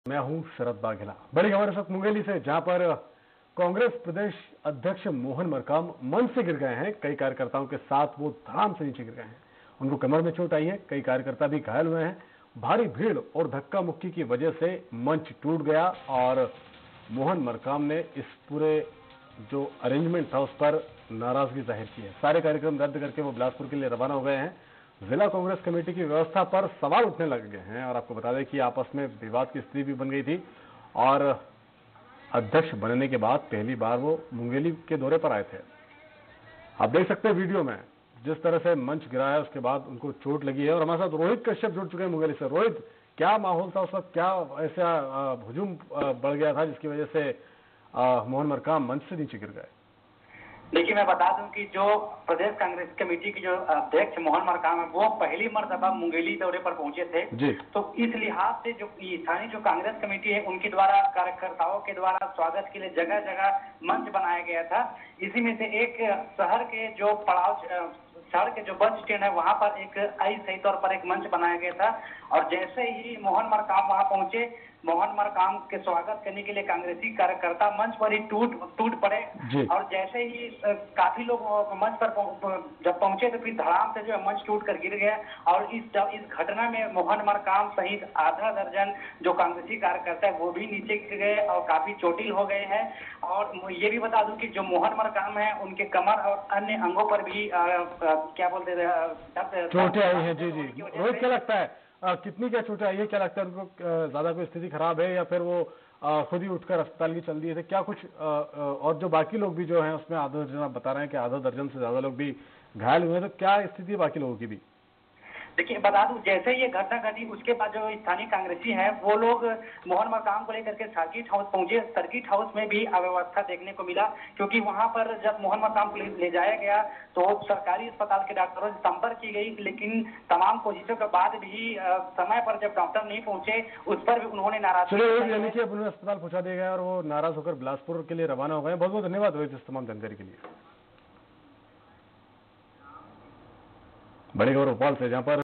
मैं हूं शरद बाघेला। बड़ी खबर इस वक्त मुंगेली से, जहां पर कांग्रेस प्रदेश अध्यक्ष मोहन मरकाम मंच से गिर गए हैं। कई कार्यकर्ताओं के साथ वो धड़ाम से नीचे गिर गए हैं। उनको कमर में चोट आई है, कई कार्यकर्ता भी घायल हुए हैं। भारी भीड़ और धक्का मुक्की की वजह से मंच टूट गया और मोहन मरकाम ने इस पूरे जो अरेंजमेंट था उस पर नाराजगी जाहिर की है। सारे कार्यक्रम रद्द करके वो बिलासपुर के लिए रवाना हो गए हैं। जिला कांग्रेस कमेटी की व्यवस्था पर सवाल उठने लग गए हैं और आपको बता दें कि आपस में विवाद की स्थिति भी बन गई थी और अध्यक्ष बनने के बाद पहली बार वो मुंगेली के दौरे पर आए थे। आप देख सकते हैं वीडियो में जिस तरह से मंच गिरा है, उसके बाद उनको चोट लगी है। और हमारे साथ रोहित कश्यप जुड़ चुके हैं मुंगेली से। रोहित, क्या माहौल था उस वक्त? क्या ऐसा हुजूम बढ़ गया था जिसकी वजह से मोहन मरकाम मंच से नीचे गिर गए? देखिए, मैं बता दूं कि जो प्रदेश कांग्रेस कमेटी की जो अध्यक्ष मोहन मरकाम है, वो पहली मर्तबा मुंगेली दौरे पर पहुंचे थे जी। तो इस लिहाज से जो स्थानीय जो कांग्रेस कमेटी है उनके द्वारा, कार्यकर्ताओं के द्वारा स्वागत के लिए जगह जगह मंच बनाया गया था। इसी में से एक शहर के जो शहर के जो बस स्टैंड है वहां पर एक सही तौर पर एक मंच बनाया गया था। और जैसे ही मोहन मरकाम वहां पहुंचे, मोहन मरकाम के स्वागत करने के लिए कांग्रेसी कार्यकर्ता मंच पर ही टूट पड़े। और जैसे ही काफी लोग मंच पर जब पहुंचे तो फिर धड़ाम से जो है मंच टूट कर गिर गया। और इस घटना में मोहन मरकाम सहित आधा दर्जन जो कांग्रेसी कार्यकर्ता है वो भी नीचे गिर गए और काफी चोटिल हो गए हैं। और ये भी बता दूं कि जो मोहन मरकाम है उनके कमर और अन्य अंगों पर भी क्या बोलते हैं, चोटें आई हैं। जी जी रोहित, क्या लगता है कितनी क्या चोटें आई है? क्या लगता है उनको ज्यादा कोई स्थिति खराब है या फिर वो खुद ही उठकर अस्पताल की चल दिए थे? क्या कुछ और जो बाकी लोग भी जो हैं उसमें आधा दर्जन, आप बता रहे हैं कि आधा दर्जन से ज्यादा लोग भी घायल हुए हैं, तो क्या स्थिति है बाकी लोगों की भी? देखिए, बता दूं, जैसे ये घटना घटी उसके बाद जो स्थानीय कांग्रेसी हैं वो लोग मोहन मरकाम को लेकर के सर्किट हाउस पहुंचे। सर्किट हाउस में भी अव्यवस्था देखने को मिला, क्योंकि वहां पर जब मोहन मरकाम को ले जाया गया तो सरकारी अस्पताल के डॉक्टरों से संपर्क की गई, लेकिन तमाम कोशिशों के बाद भी समय पर जब डॉक्टर नहीं पहुंचे उस पर भी उन्होंने नाराजगी। उन्हें अस्पताल पहुंचा दिया गया और वो नाराज होकर बिलासपुर के लिए रवाना हो गए। बहुत बहुत धन्यवाद रोहित इस तमाम जानकारी के लिए। बड़ी खबर भोपाल से, जहां पर